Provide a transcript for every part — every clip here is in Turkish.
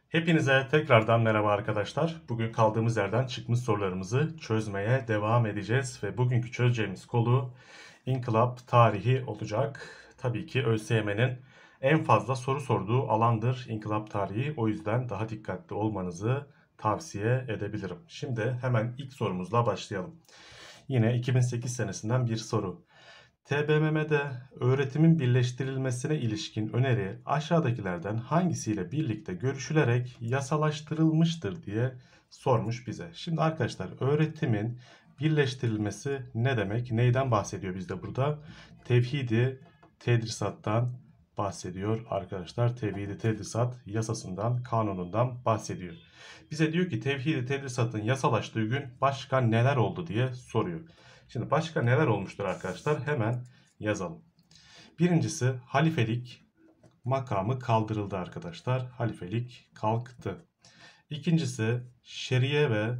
Hepinize tekrardan merhaba arkadaşlar. Bugün kaldığımız yerden çıkmış sorularımızı çözmeye devam edeceğiz ve bugünkü çözeceğimiz konu İnkılap tarihi olacak. Tabii ki ÖSYM'nin en fazla soru sorduğu alandır İnkılap tarihi. O yüzden daha dikkatli olmanızı tavsiye edebilirim. Şimdi hemen ilk sorumuzla başlayalım. Yine 2008 senesinden bir soru. TBMM'de öğretimin birleştirilmesine ilişkin öneri aşağıdakilerden hangisiyle birlikte görüşülerek yasalaştırılmıştır diye sormuş bize. Şimdi arkadaşlar öğretimin birleştirilmesi ne demek? Neyden bahsediyor bizde burada? Tevhidi tedrisattan bahsediyor arkadaşlar. Tevhidi tedrisat yasasından, kanunundan bahsediyor. Bize diyor ki tevhidi tedrisatın yasalaştığı gün başka neler oldu diye soruyor. Şimdi başka neler olmuştur arkadaşlar? Hemen yazalım. Birincisi halifelik makamı kaldırıldı arkadaşlar. Halifelik kalktı. İkincisi Şeriye ve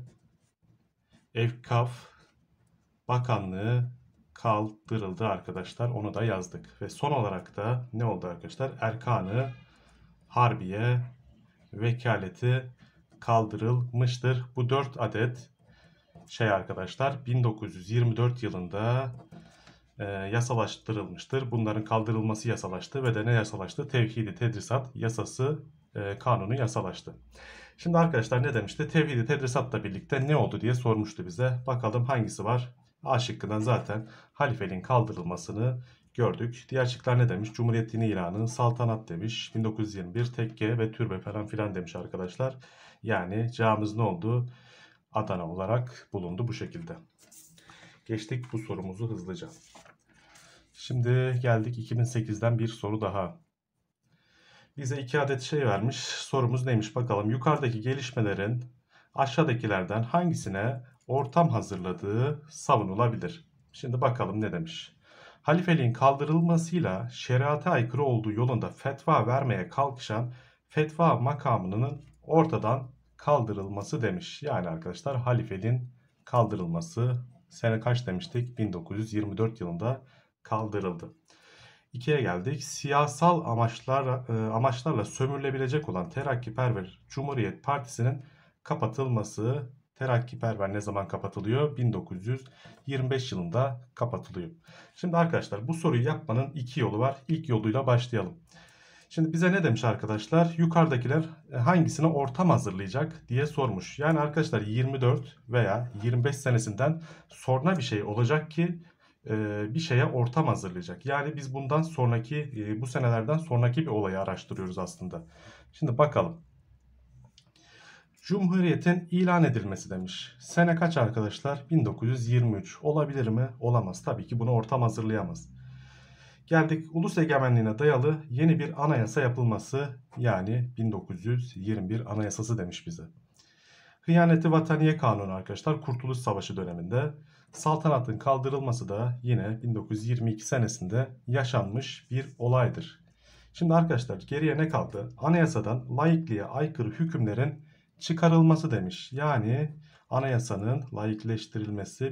Evkaf Bakanlığı kaldırıldı arkadaşlar. Onu da yazdık. Ve son olarak da ne oldu arkadaşlar? Erkanı Harbiye vekaleti kaldırılmıştır. Bu 4 adet arkadaşlar 1924 yılında yasalaştırılmıştır. Bunların kaldırılması yasalaştı ve de ne yasalaştı? Tevhidi tedrisat yasası kanunu yasalaştı. Şimdi arkadaşlar ne demişti? Tevhidi tedrisatla birlikte ne oldu diye sormuştu bize. Bakalım hangisi var? A şıkkından zaten halifeliğin kaldırılmasını gördük. Diğer şıklar ne demiş? Cumhuriyet dini ilanı, saltanat demiş. 1921 tekke ve türbe falan filan demiş arkadaşlar. Yani cevabımız ne oldu? Adana olarak bulundu bu şekilde. Geçtik bu sorumuzu hızlıca. Şimdi geldik 2008'den bir soru daha. Bize 2 adet vermiş. Sorumuz neymiş bakalım. Yukarıdaki gelişmelerin aşağıdakilerden hangisine ortam hazırladığı savunulabilir? Şimdi bakalım ne demiş. Halifeliğin kaldırılmasıyla şeriata aykırı olduğu yolunda fetva vermeye kalkışan fetva makamının ortadan kaldırılması demiş. Yani arkadaşlar halifeliğin kaldırılması sene kaç demiştik? 1924 yılında kaldırıldı. 2'ye geldik. Siyasal amaçlarla sömürülebilecek olan Terakkiperver Cumhuriyet Partisi'nin kapatılması. Terakkiperver ne zaman kapatılıyor? 1925 yılında kapatılıyor. Şimdi arkadaşlar bu soruyu yapmanın iki yolu var. İlk yoluyla başlayalım. Şimdi bize ne demiş arkadaşlar? Yukarıdakiler hangisine ortam hazırlayacak diye sormuş. Yani arkadaşlar 24 veya 25 senesinden sonra bir şey olacak ki bir şeye ortam hazırlayacak. Yani biz bundan sonraki bu senelerden sonraki bir olayı araştırıyoruz aslında. Şimdi bakalım. Cumhuriyetin ilan edilmesi demiş. Sene kaç arkadaşlar? 1923. Olabilir mi? Olamaz. Tabii ki bunu ortam hazırlayamaz. Geldik ulus egemenliğine dayalı yeni bir anayasa yapılması, yani 1921 anayasası demiş bize. Hıyaneti Vataniye Kanunu arkadaşlar Kurtuluş Savaşı döneminde. Saltanatın kaldırılması da yine 1922 senesinde yaşanmış bir olaydır. Şimdi arkadaşlar geriye ne kaldı? Anayasadan laikliğe aykırı hükümlerin çıkarılması demiş. Yani anayasanın laikleştirilmesi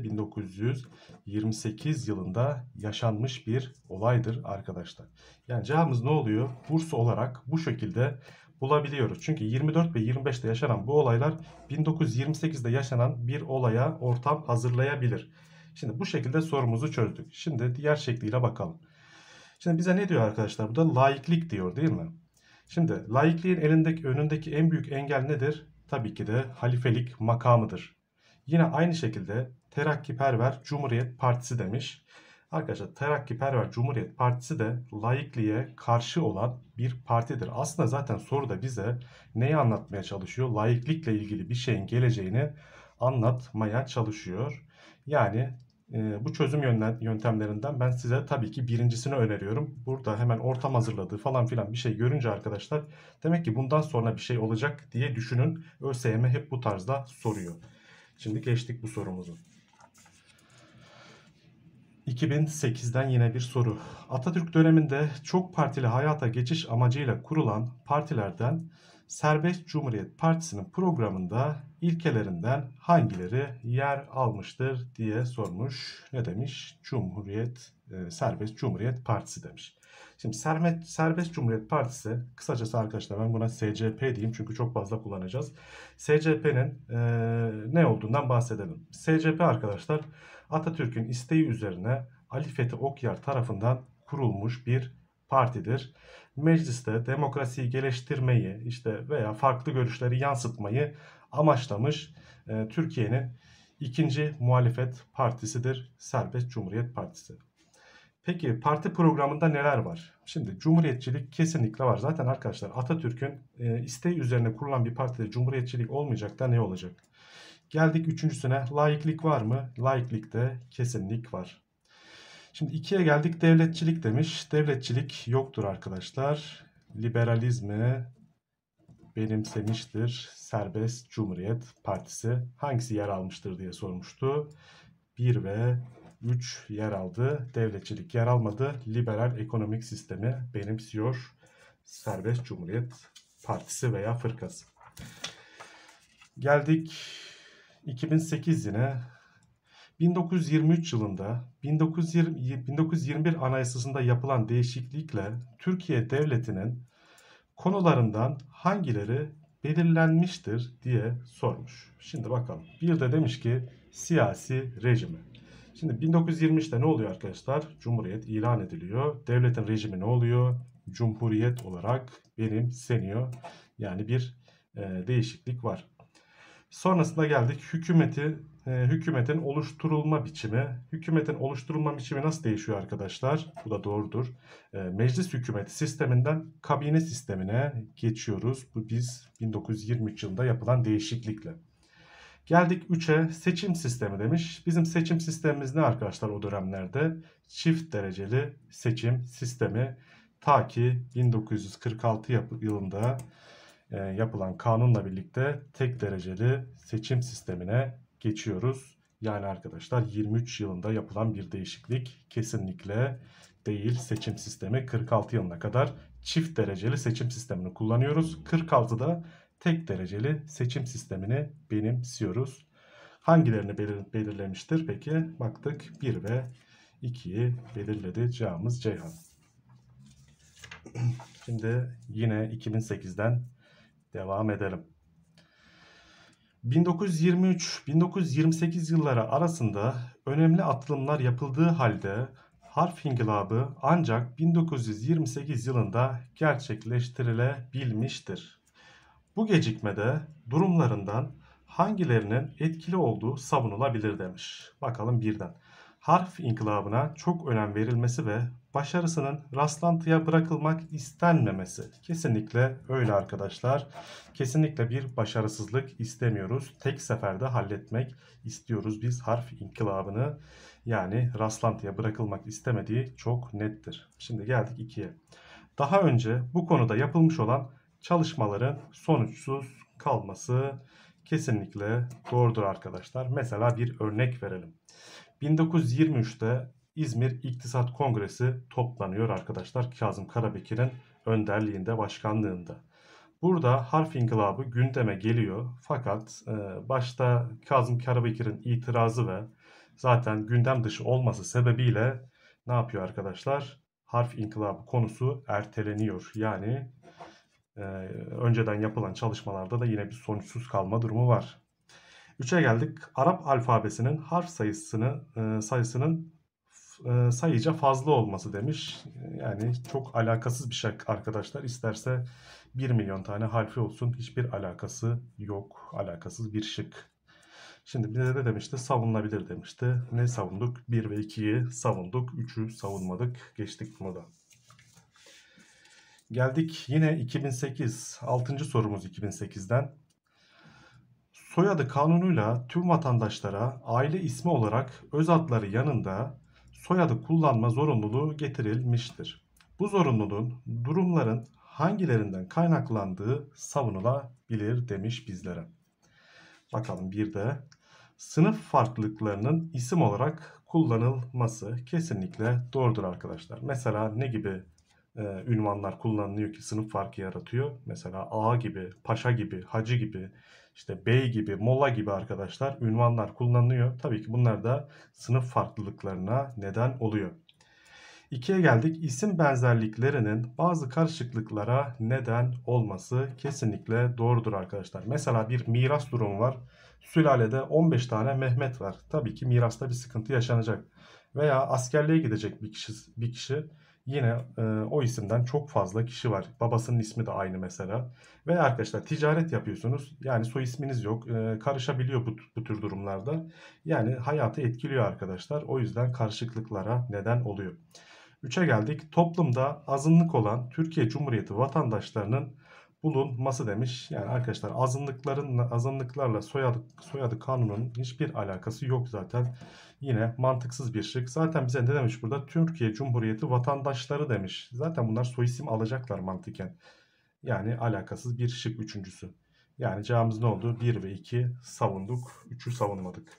1928 yılında yaşanmış bir olaydır arkadaşlar. Yani cevabımız ne oluyor? Bursa olarak bu şekilde bulabiliyoruz. Çünkü 24 ve 25'te yaşanan bu olaylar 1928'de yaşanan bir olaya ortam hazırlayabilir. Şimdi bu şekilde sorumuzu çözdük. Şimdi diğer şekliyle bakalım. Şimdi bize ne diyor arkadaşlar? Burada laiklik diyor değil mi? Şimdi laikliğin önündeki en büyük engel nedir? Tabii ki de halifelik makamıdır. Yine aynı şekilde Terakkiperver Cumhuriyet Partisi demiş. Arkadaşlar Terakkiperver Cumhuriyet Partisi de laikliğe karşı olan bir partidir. Aslında zaten soruda bize neyi anlatmaya çalışıyor? Laiklikle ilgili bir şeyin geleceğini anlatmaya çalışıyor. Yani bu çözüm yöntemlerinden ben size tabii ki birincisini öneriyorum. Burada hemen ortam hazırladığı falan filan bir şey görünce arkadaşlar demek ki bundan sonra bir şey olacak diye düşünün. ÖSYM hep bu tarzda soruyor. Şimdi geçtik bu sorumuzu. 2008'den yine bir soru. Atatürk döneminde çok partili hayata geçiş amacıyla kurulan partilerden Serbest Cumhuriyet Partisi'nin programında ilkelerinden hangileri yer almıştır diye sormuş. Ne demiş? Serbest Cumhuriyet Partisi demiş. Şimdi Serbest Cumhuriyet Partisi, kısacası arkadaşlar ben buna SCP diyeyim çünkü çok fazla kullanacağız. SCP'nin ne olduğundan bahsedelim. SCP arkadaşlar Atatürk'ün isteği üzerine Ali Fethi Okyar tarafından kurulmuş bir partidir. Mecliste demokrasiyi geliştirmeyi işte veya farklı görüşleri yansıtmayı amaçlamış Türkiye'nin ikinci muhalefet partisidir Serbest Cumhuriyet Partisi. Peki parti programında neler var? Şimdi cumhuriyetçilik kesinlikle var. Zaten arkadaşlar Atatürk'ün isteği üzerine kurulan bir partide cumhuriyetçilik olmayacak da ne olacak? Geldik üçüncüsüne. Laiklik var mı? Laiklikte kesinlik var. Şimdi ikiye geldik. Devletçilik demiş. Devletçilik yoktur arkadaşlar. Liberalizmi benimsemiştir Serbest Cumhuriyet Partisi. Hangisi yer almıştır diye sormuştu. 1 ve 3 yer aldı. Devletçilik yer almadı. Liberal ekonomik sistemi benimsiyor Serbest Cumhuriyet Partisi veya fırkası. Geldik 2008 yine. 1923 yılında 1921 Anayasası'nda yapılan değişiklikle Türkiye Devleti'nin konularından hangileri belirlenmiştir diye sormuş. Şimdi bakalım. Bir de demiş ki siyasi rejimi. Şimdi 1923'te ne oluyor arkadaşlar? Cumhuriyet ilan ediliyor. Devletin rejimi ne oluyor? Cumhuriyet olarak benimseniyor. Yani bir değişiklik var. Sonrasında geldik hükümetin oluşturulma biçimi. Hükümetin oluşturulma biçimi nasıl değişiyor arkadaşlar? Bu da doğrudur. Meclis hükümeti sisteminden kabine sistemine geçiyoruz. Bu biz 1923 yılında yapılan değişiklikle. Geldik 3'e seçim sistemi demiş. Bizim seçim sistemimiz ne arkadaşlar o dönemlerde? Çift dereceli seçim sistemi. Ta ki 1946 yılında yapılan kanunla birlikte tek dereceli seçim sistemine geçiyoruz. Yani arkadaşlar 23 yılında yapılan bir değişiklik kesinlikle değil. Seçim sistemi 46 yılına kadar çift dereceli seçim sistemini kullanıyoruz. 46'da tek dereceli seçim sistemini benimsiyoruz. Hangilerini belirlemiştir? Peki baktık 1 ve 2'yi belirledi. Cevabımız Ceyhan. Şimdi yine 2008'den devam edelim. 1923-1928 yılları arasında önemli atılımlar yapıldığı halde harf inkılabı ancak 1928 yılında gerçekleştirilebilmiştir. Bu gecikmede durumlarından hangilerinin etkili olduğu savunulabilir demiş. Bakalım birden. Harf inkılabına çok önem verilmesi ve başarısının rastlantıya bırakılmak istenmemesi. Kesinlikle öyle arkadaşlar. Kesinlikle bir başarısızlık istemiyoruz. Tek seferde halletmek istiyoruz biz harf inkılabını. Yani rastlantıya bırakılmak istemediği çok nettir. Şimdi geldik 2'ye. Daha önce bu konuda yapılmış olan çalışmaların sonuçsuz kalması kesinlikle doğrudur arkadaşlar. Mesela bir örnek verelim. 1923'te İzmir İktisat Kongresi toplanıyor arkadaşlar. Kazım Karabekir'in önderliğinde, başkanlığında. Burada harf inkılabı gündeme geliyor. Fakat başta Kazım Karabekir'in itirazı ve zaten gündem dışı olması sebebiyle ne yapıyor arkadaşlar? Harf inkılabı konusu erteleniyor. Yani önceden yapılan çalışmalarda da yine bir sonuçsuz kalma durumu var. 3'e geldik. Arap alfabesinin harf sayısının sayıca fazla olması demiş. Yani çok alakasız bir şey arkadaşlar. İsterse 1 milyon tane harfi olsun. Hiçbir alakası yok. Alakasız bir şık. Şimdi bize de demişti savunulabilir demişti. Ne savunduk? 1 ve 2'yi savunduk. 3'ü savunmadık. Geçtik bunu da. Geldik yine 2008. 6. sorumuz 2008'den. Soyadı kanunuyla tüm vatandaşlara aile ismi olarak öz adları yanında soyadı kullanma zorunluluğu getirilmiştir. Bu zorunluluğun durumların hangilerinden kaynaklandığı savunulabilir demiş bizlere. Bakalım bir de sınıf farklılıklarının isim olarak kullanılması kesinlikle doğrudur arkadaşlar. Mesela ne gibi ünvanlar kullanılıyor ki sınıf farkı yaratıyor? Mesela ağa gibi, paşa gibi, hacı gibi, işte bey gibi, molla gibi arkadaşlar ünvanlar kullanılıyor. Tabii ki bunlar da sınıf farklılıklarına neden oluyor. 2'ye geldik. İsim benzerliklerinin bazı karışıklıklara neden olması kesinlikle doğrudur arkadaşlar. Mesela bir miras durumu var. Sülalede 15 tane Mehmet var. Tabii ki mirasta bir sıkıntı yaşanacak. Veya askerliğe gidecek bir kişi yine o isimden çok fazla kişi var. Babasının ismi de aynı mesela. Veya arkadaşlar ticaret yapıyorsunuz. Yani soy isminiz yok. Karışabiliyor bu tür durumlarda. Yani hayatı etkiliyor arkadaşlar. O yüzden karışıklıklara neden oluyor. 3'e geldik. Toplumda azınlık olan Türkiye Cumhuriyeti vatandaşlarının bulunması demiş. Yani arkadaşlar azınlıklarla soyadı kanunun hiçbir alakası yok zaten. Yine mantıksız bir şık. Zaten bize ne demiş burada? Türkiye Cumhuriyeti vatandaşları demiş. Zaten bunlar soyisim alacaklar mantıken. Yani alakasız bir şık üçüncüsü. Yani cevabımız ne oldu? 1 ve 2 savunduk. 3'ü savunmadık.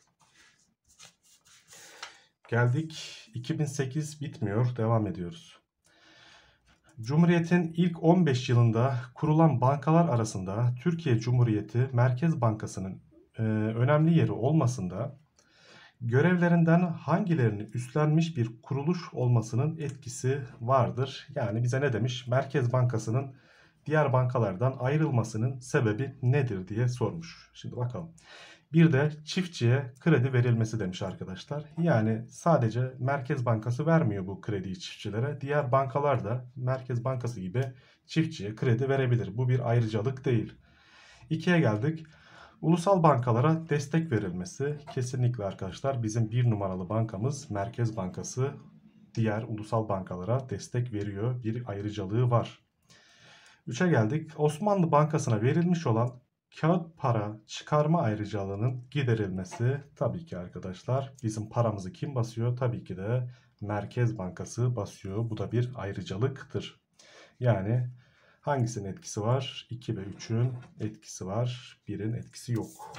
Geldik 2008 bitmiyor. Devam ediyoruz. Cumhuriyet'in ilk 15 yılında kurulan bankalar arasında Türkiye Cumhuriyeti Merkez Bankası'nın önemli yeri olmasında görevlerinden hangilerini üstlenmiş bir kuruluş olmasının etkisi vardır. Yani bize ne demiş? Merkez Bankası'nın diğer bankalardan ayrılmasının sebebi nedir diye sormuş. Şimdi bakalım. Bir de çiftçiye kredi verilmesi demiş arkadaşlar. Yani sadece Merkez Bankası vermiyor bu krediyi çiftçilere. Diğer bankalar da Merkez Bankası gibi çiftçiye kredi verebilir. Bu bir ayrıcalık değil. 2'ye geldik. Ulusal bankalara destek verilmesi. Kesinlikle arkadaşlar bizim bir numaralı bankamız Merkez Bankası diğer ulusal bankalara destek veriyor. Bir ayrıcalığı var. 3'e geldik. Osmanlı Bankası'na verilmiş olan kağıt para çıkarma ayrıcalığının giderilmesi. Tabii ki arkadaşlar bizim paramızı kim basıyor? Tabii ki de Merkez Bankası basıyor. Bu da bir ayrıcalıktır. Yani hangisinin etkisi var? 2 ve 3'ün etkisi var. 1'in etkisi yok.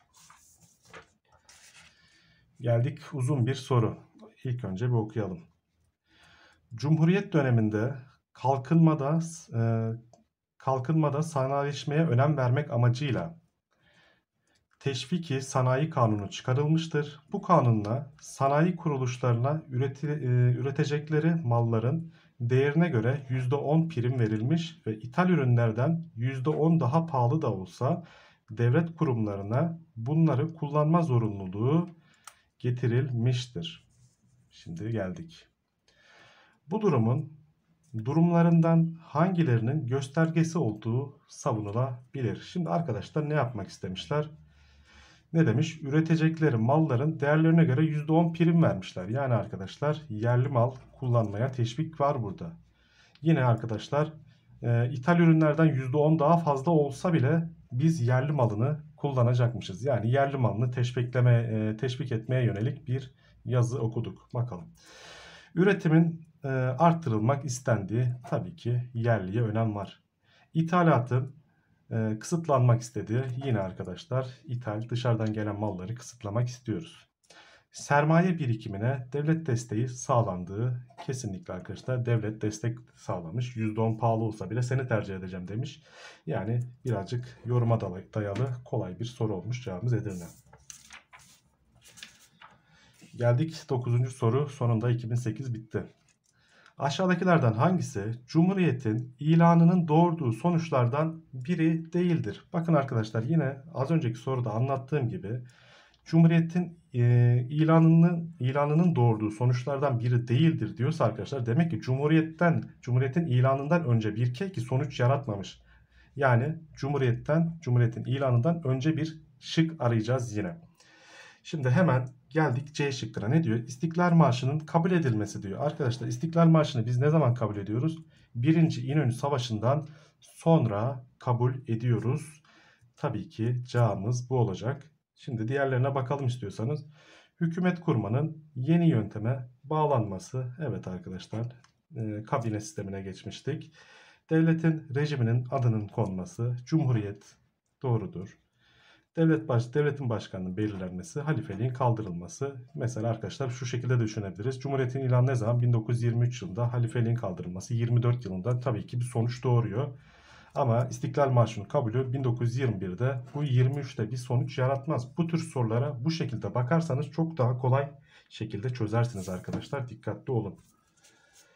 Geldik uzun bir soru. İlk önce bir okuyalım. Cumhuriyet döneminde kalkınmada sanayileşmeye önem vermek amacıyla Teşviki Sanayi Kanunu çıkarılmıştır. Bu kanunla sanayi kuruluşlarına üretecekleri malların değerine göre %10 prim verilmiş ve ithal ürünlerden %10 daha pahalı da olsa devlet kurumlarına bunları kullanma zorunluluğu getirilmiştir. Şimdi geldik. Bu durumlarından hangilerinin göstergesi olduğu savunulabilir. Şimdi arkadaşlar ne yapmak istemişler? Ne demiş? Üretecekleri malların değerlerine göre %10 prim vermişler. Yani arkadaşlar yerli mal kullanmaya teşvik var burada. Yine arkadaşlar ithal ürünlerden %10 daha fazla olsa bile biz yerli malını kullanacakmışız. Yani yerli malını teşvik etmeye yönelik bir yazı okuduk. Bakalım. Üretimin arttırılmak istendiği tabii ki yerliye önem var. İthalatın kısıtlanmak istediği yine arkadaşlar dışarıdan gelen malları kısıtlamak istiyoruz. Sermaye birikimine devlet desteği sağlandığı kesinlikle arkadaşlar devlet destek sağlamış. %10 pahalı olsa bile seni tercih edeceğim demiş. Yani birazcık yoruma dayalı kolay bir soru olmuş. Cevabımız Edirne. Geldik 9. soru. Sonunda 2008 bitti. Aşağıdakilerden hangisi Cumhuriyet'in ilanının doğurduğu sonuçlardan biri değildir? Bakın arkadaşlar yine az önceki soruda anlattığım gibi Cumhuriyet'in ilanının doğurduğu sonuçlardan biri değildir diyorsa arkadaşlar demek ki Cumhuriyet'in ilanından önce bir ki sonuç yaratmamış. Yani Cumhuriyet'in ilanından önce bir şık arayacağız yine. Şimdi hemen geldik C şıkkına. Ne diyor? İstiklal Marşı'nın kabul edilmesi diyor. Arkadaşlar İstiklal Marşı'nı biz ne zaman kabul ediyoruz? 1. İnönü Savaşı'ndan sonra kabul ediyoruz. Tabii ki cevabımız bu olacak. Şimdi diğerlerine bakalım istiyorsanız. Hükümet kurmanın yeni yönteme bağlanması. Evet arkadaşlar kabine sistemine geçmiştik. Devletin rejiminin adının konması. Cumhuriyet doğrudur. Devletin başkanının belirlenmesi, halifeliğin kaldırılması. Mesela arkadaşlar şu şekilde düşünebiliriz. Cumhuriyetin ilanı ne zaman? 1923 yılında, halifeliğin kaldırılması 24 yılında tabii ki bir sonuç doğuruyor. Ama İstiklal Marşı'nın kabulü 1921'de, bu 23'te bir sonuç yaratmaz. Bu tür sorulara bu şekilde bakarsanız çok daha kolay şekilde çözersiniz arkadaşlar. Dikkatli olun.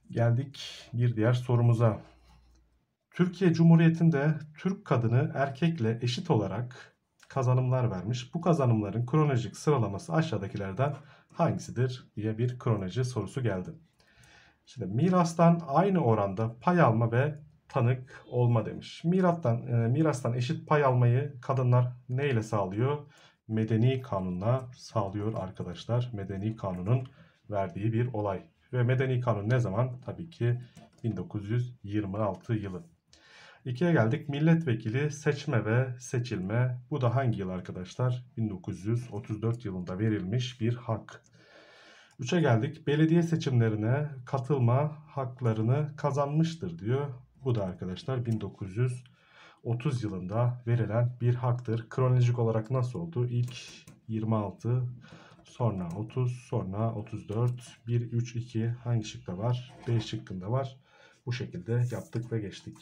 Geldik bir diğer sorumuza. Türkiye Cumhuriyeti'nde Türk kadını erkekle eşit olarak kazanımlar vermiş. Bu kazanımların kronolojik sıralaması aşağıdakilerden hangisidir diye bir kronoloji sorusu geldi. Şimdi mirastan aynı oranda pay alma ve tanık olma demiş. Mirastan eşit pay almayı kadınlar neyle sağlıyor? Medeni kanunla sağlıyor arkadaşlar. Medeni kanunun verdiği bir olay. Ve medeni kanun ne zaman? Tabii ki 1926 yılı. 2'ye geldik. Milletvekili seçme ve seçilme. Bu da hangi yıl arkadaşlar? 1934 yılında verilmiş bir hak. 3'e geldik. Belediye seçimlerine katılma haklarını kazanmıştır diyor. Bu da arkadaşlar 1930 yılında verilen bir haktır. Kronolojik olarak nasıl oldu? İlk 26, sonra 30, sonra 34, 1, 3, 2 hangi şıkta var? B şıkkında var. Bu şekilde yaptık ve geçtik.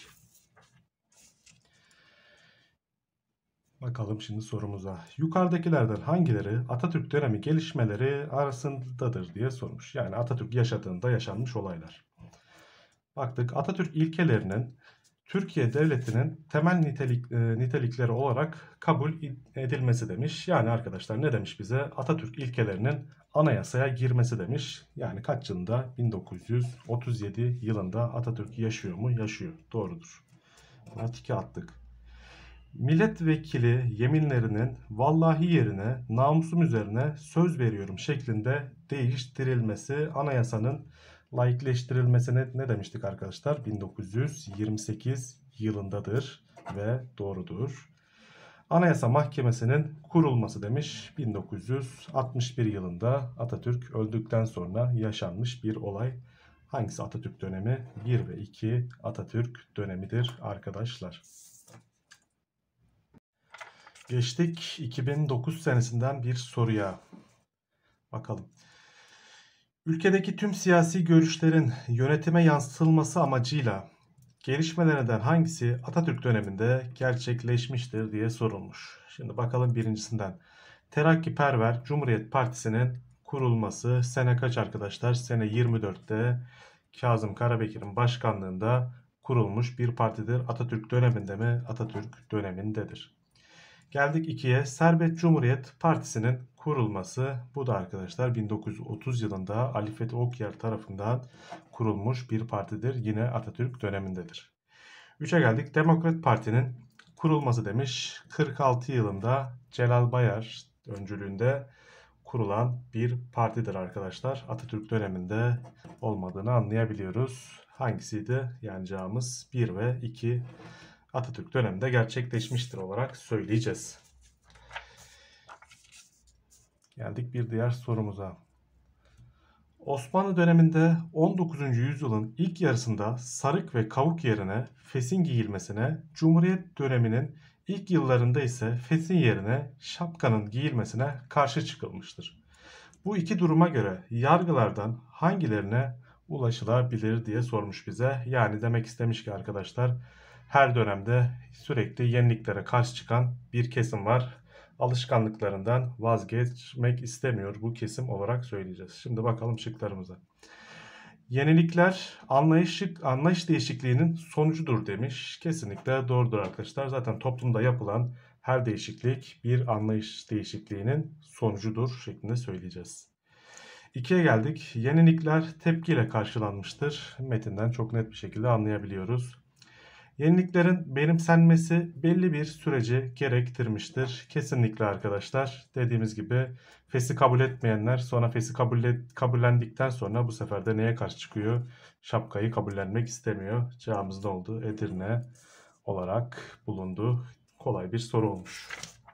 Bakalım şimdi sorumuza. Yukarıdakilerden hangileri Atatürk dönemi gelişmeleri arasındadır diye sormuş. Yani Atatürk yaşadığında yaşanmış olaylar. Baktık, Atatürk ilkelerinin Türkiye Devleti'nin temel nitelikleri olarak kabul edilmesi demiş. Yani arkadaşlar ne demiş bize? Atatürk ilkelerinin anayasaya girmesi demiş. Yani kaç yılında? 1937 yılında Atatürk yaşıyor mu? Yaşıyor. Doğrudur. Buna tiki attık. Milletvekili yeminlerinin vallahi yerine namusum üzerine söz veriyorum şeklinde değiştirilmesi anayasanın laikleştirilmesine ne demiştik arkadaşlar? 1928 yılındadır ve doğrudur. Anayasa Mahkemesi'nin kurulması demiş 1961 yılında Atatürk öldükten sonra yaşanmış bir olay. Hangisi Atatürk dönemi? 1 ve 2 Atatürk dönemidir arkadaşlar. Geçtik 2009 senesinden bir soruya. Bakalım. Ülkedeki tüm siyasi görüşlerin yönetime yansıtılması amacıyla gelişmelerden hangisi Atatürk döneminde gerçekleşmiştir diye sorulmuş. Şimdi bakalım birincisinden. Terakkiperver Cumhuriyet Partisi'nin kurulması sene kaç arkadaşlar? Sene 24'te Kazım Karabekir'in başkanlığında kurulmuş bir partidir. Atatürk döneminde mi? Atatürk dönemindedir. Geldik 2'ye. Serbest Cumhuriyet Partisi'nin kurulması. Bu da arkadaşlar 1930 yılında Ali Fethi Okyar tarafından kurulmuş bir partidir. Yine Atatürk dönemindedir. 3'e geldik. Demokrat Parti'nin kurulması demiş. 46 yılında Celal Bayar öncülüğünde kurulan bir partidir arkadaşlar. Atatürk döneminde olmadığını anlayabiliyoruz. Hangisiydi? Yani cevabımız 1 ve 2 Atatürk döneminde gerçekleşmiştir olarak söyleyeceğiz. Geldik bir diğer sorumuza. Osmanlı döneminde 19. yüzyılın ilk yarısında sarık ve kavuk yerine fesin giyilmesine, Cumhuriyet döneminin ilk yıllarında ise fesin yerine şapkanın giyilmesine karşı çıkılmıştır. Bu iki duruma göre yargılardan hangilerine ulaşılabilir diye sormuş bize. Yani demek istemiş ki arkadaşlar her dönemde sürekli yeniliklere karşı çıkan bir kesim var. Alışkanlıklarından vazgeçmek istemiyor bu kesim olarak söyleyeceğiz. Şimdi bakalım şıklarımıza. Yenilikler anlayış değişikliğinin sonucudur demiş. Kesinlikle doğrudur arkadaşlar. Zaten toplumda yapılan her değişiklik bir anlayış değişikliğinin sonucudur şeklinde söyleyeceğiz. 2'ye geldik. Yenilikler tepkiyle karşılanmıştır. Metinden çok net bir şekilde anlayabiliyoruz. Yeniliklerin benimsenmesi belli bir süreci gerektirmiştir. Kesinlikle arkadaşlar. Dediğimiz gibi FES'i kabul etmeyenler sonra FES'i kabullendikten sonra bu sefer de neye karşı çıkıyor? Şapkayı kabullenmek istemiyor. Cevabımız ne oldu? Edirne olarak bulundu. Kolay bir soru olmuş.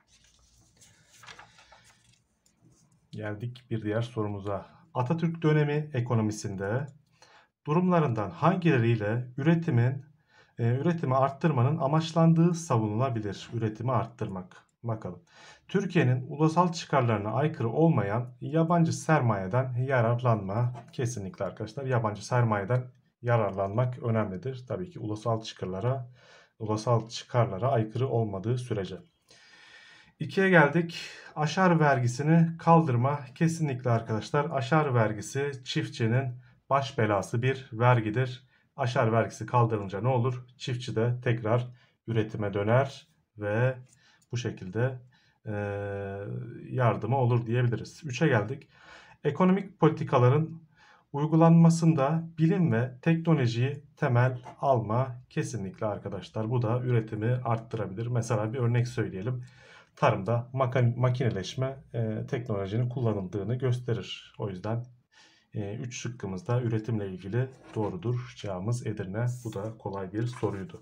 Geldik bir diğer sorumuza. Atatürk dönemi ekonomisinde durumlarından hangileriyle üretimi arttırmanın amaçlandığı savunulabilir? Üretimi arttırmak. Bakalım. Türkiye'nin ulusal çıkarlarına aykırı olmayan yabancı sermayeden yararlanma. Kesinlikle arkadaşlar yabancı sermayeden yararlanmak önemlidir. Tabii ki ulusal çıkarlara aykırı olmadığı sürece. 2'ye geldik. Aşar vergisini kaldırma. Kesinlikle arkadaşlar aşar vergisi çiftçinin baş belası bir vergidir. Aşar vergisi kaldırılınca ne olur? Çiftçi de tekrar üretime döner ve bu şekilde yardıma olur diyebiliriz. 3'e geldik. Ekonomik politikaların uygulanmasında bilim ve teknolojiyi temel alma kesinlikle arkadaşlar. Bu da üretimi arttırabilir. Mesela bir örnek söyleyelim. Tarımda makineleşme teknolojinin kullanıldığını gösterir. O yüzden 3 şıkkımız da üretimle ilgili doğrudur. Cevabımız Edirne. Bu da kolay bir soruydu.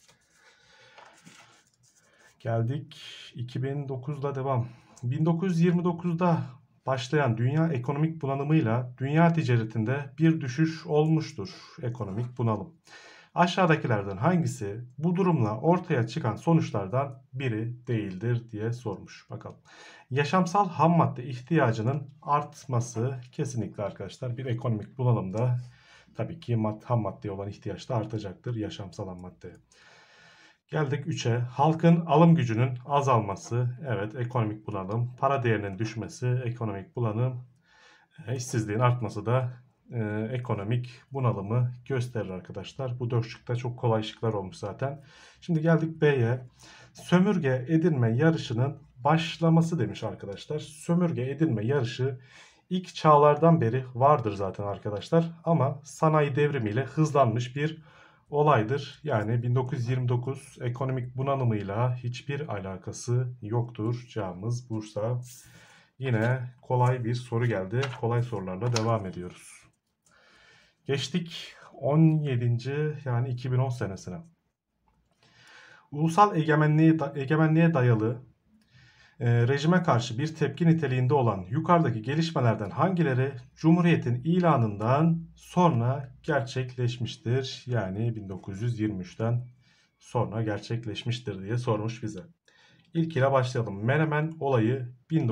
Geldik 2009'la devam. 1929'da başlayan dünya ekonomik bunalımıyla dünya ticaretinde bir düşüş olmuştur. Ekonomik bunalım. Aşağıdakilerden hangisi bu durumla ortaya çıkan sonuçlardan biri değildir diye sormuş. Bakalım. Yaşamsal ham madde ihtiyacının artması kesinlikle arkadaşlar bir ekonomik bunalımda tabii ki ham maddeye olan ihtiyaç da artacaktır yaşamsal ham maddeye. Geldik 3'e. Halkın alım gücünün azalması. Evet, ekonomik bunalım. Para değerinin düşmesi, ekonomik bunalım. İşsizliğin artması da ekonomik bunalımı gösterir arkadaşlar. Bu 4 şıkta çok kolay şıklar olmuş zaten. Şimdi geldik B'ye. Sömürge edinme yarışının başlaması demiş arkadaşlar. Sömürge edinme yarışı ilk çağlardan beri vardır zaten arkadaşlar. Ama sanayi devrimiyle hızlanmış bir olaydır. Yani 1929 ekonomik bunalımıyla hiçbir alakası yoktur. Cevabımız Bursa. Yine kolay bir soru geldi. Kolay sorularla devam ediyoruz. Geçtik 17. yani 2010 senesine. Ulusal egemenliğe dayalı rejime karşı bir tepki niteliğinde olan yukarıdaki gelişmelerden hangileri Cumhuriyet'in ilanından sonra gerçekleşmiştir? Yani 1923'ten sonra gerçekleşmiştir diye sormuş bize. İlk ile başlayalım. Menemen olayı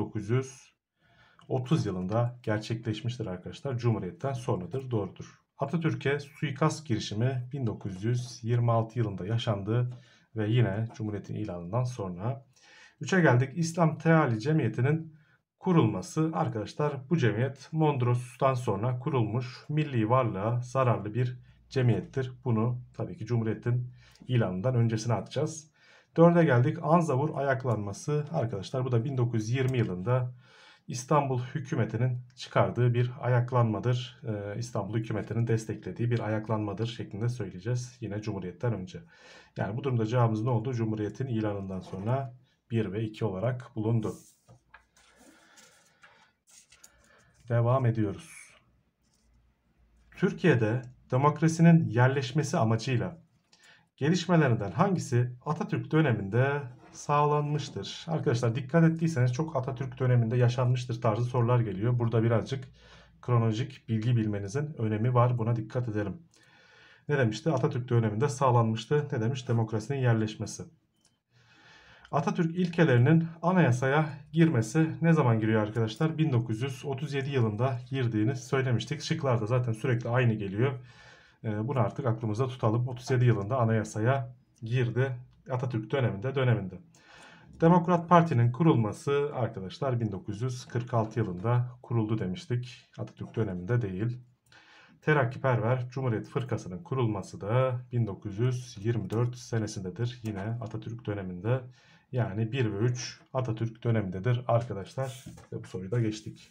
1930 yılında gerçekleşmiştir arkadaşlar. Cumhuriyet'ten sonradır. Doğrudur. Atatürk'e suikast girişimi 1926 yılında yaşandı ve yine Cumhuriyet'in ilanından sonra. 3'e geldik. İslam Teali Cemiyeti'nin kurulması. Arkadaşlar bu cemiyet Mondros'tan sonra kurulmuş milli varlığa zararlı bir cemiyettir. Bunu tabii ki Cumhuriyet'in ilanından öncesine atacağız. 4'e geldik. Anzavur ayaklanması. Arkadaşlar bu da 1920 yılında İstanbul hükümetinin çıkardığı bir ayaklanmadır. İstanbul hükümetinin desteklediği bir ayaklanmadır şeklinde söyleyeceğiz. Yine Cumhuriyet'ten önce. Yani bu durumda cevabımız ne oldu? Cumhuriyet'in ilanından sonra 1 ve 2 olarak bulundu. Devam ediyoruz. Türkiye'de demokrasinin yerleşmesi amacıyla gelişmelerinden hangisi Atatürk döneminde sağlanmıştır? Arkadaşlar dikkat ettiyseniz çok Atatürk döneminde yaşanmıştır tarzı sorular geliyor. Burada birazcık kronolojik bilgi bilmenizin önemi var. Buna dikkat edelim. Ne demişti? Atatürk döneminde sağlanmıştı. Ne demiş? Demokrasinin yerleşmesi. Atatürk ilkelerinin anayasaya girmesi ne zaman giriyor arkadaşlar? 1937 yılında girdiğini söylemiştik. Şıklarda zaten sürekli aynı geliyor. Bunu artık aklımızda tutalım. 37 yılında anayasaya girdi. Atatürk döneminde. Demokrat Parti'nin kurulması arkadaşlar 1946 yılında kuruldu demiştik. Atatürk döneminde değil. Terakkiperver Cumhuriyet Fırkası'nın kurulması da 1924 senesindedir. Yine Atatürk döneminde. Yani 1 ve 3 Atatürk dönemindedir arkadaşlar. Ve bu soruyu da geçtik.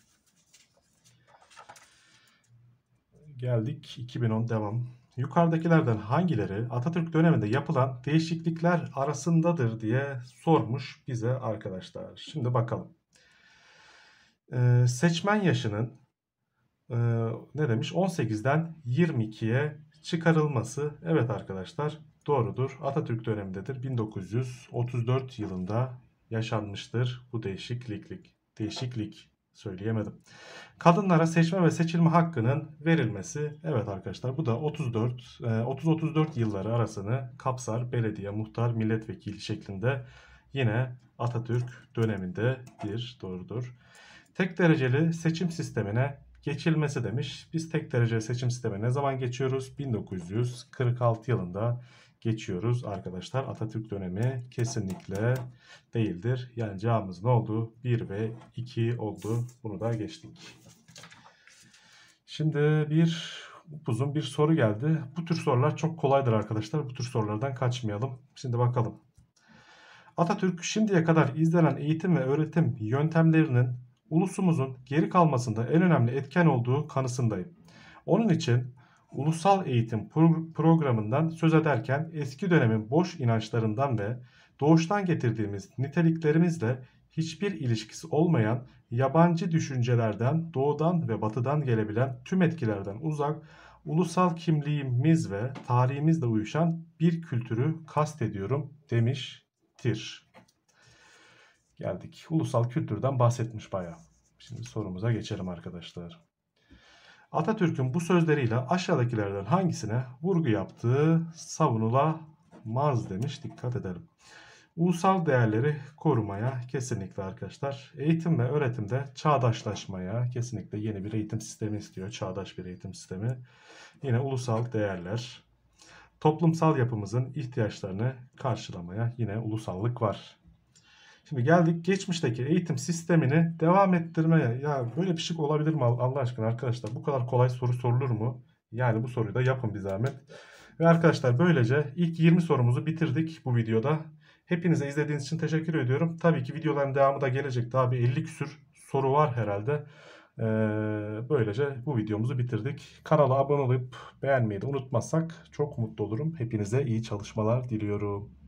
Geldik 2010 devam. Yukarıdakilerden hangileri Atatürk döneminde yapılan değişiklikler arasındadır diye sormuş bize arkadaşlar. Şimdi bakalım. Seçmen yaşının ne demiş? 18'den 22'ye çıkarılması. Evet arkadaşlar doğrudur. Atatürk dönemindedir. 1934 yılında yaşanmıştır bu değişiklik söyleyemedim. Kadınlara seçme ve seçilme hakkının verilmesi. Evet arkadaşlar bu da 30-34 yılları arasını kapsar. Belediye, muhtar, milletvekili şeklinde yine Atatürk dönemindedir. Doğrudur. Tek dereceli seçim sistemine geçilmesi demiş. Biz tek dereceli seçim sistemine ne zaman geçiyoruz? 1946 yılında geçiyoruz arkadaşlar. Atatürk dönemi kesinlikle değildir. Yani cevabımız ne oldu? 1 ve 2 oldu. Bunu da geçtik. Şimdi bir Uzun bir soru geldi. Bu tür sorular çok kolaydır arkadaşlar. Bu tür sorulardan kaçmayalım. Şimdi bakalım. Atatürk şimdiye kadar izlenen eğitim ve öğretim yöntemlerinin ulusumuzun geri kalmasında en önemli etken olduğu kanısındayım. Onun için ulusal eğitim programından söz ederken eski dönemin boş inançlarından ve doğuştan getirdiğimiz niteliklerimizle hiçbir ilişkisi olmayan yabancı düşüncelerden, doğudan ve batıdan gelebilen tüm etkilerden uzak, ulusal kimliğimiz ve tarihimizle uyuşan bir kültürü kastediyorum demiştir. Geldik. Ulusal kültürden bahsetmiş bayağı. Şimdi sorumuza geçelim arkadaşlar. Atatürk'ün bu sözleriyle aşağıdakilerden hangisine vurgu yaptığı savunulamaz demiş. Dikkat edelim. Ulusal değerleri korumaya kesinlikle arkadaşlar. Eğitim ve öğretimde çağdaşlaşmaya kesinlikle yeni bir eğitim sistemi istiyor. Çağdaş bir eğitim sistemi. Yine ulusal değerler. Toplumsal yapımızın ihtiyaçlarını karşılamaya yine ulusallık var. Şimdi geldik geçmişteki eğitim sistemini devam ettirmeye. Ya böyle bir şey olabilir mi Allah aşkına arkadaşlar? Bu kadar kolay soru sorulur mu? Yani bu soruyu da yapın bir zahmet. Ve arkadaşlar böylece ilk 20 sorumuzu bitirdik bu videoda. Hepinize izlediğiniz için teşekkür ediyorum. Tabii ki videoların devamı da gelecek. Daha bir 50 küsür soru var herhalde. Böylece bu videomuzu bitirdik. Kanala abone olup beğenmeyi de unutmazsak çok mutlu olurum. Hepinize iyi çalışmalar diliyorum.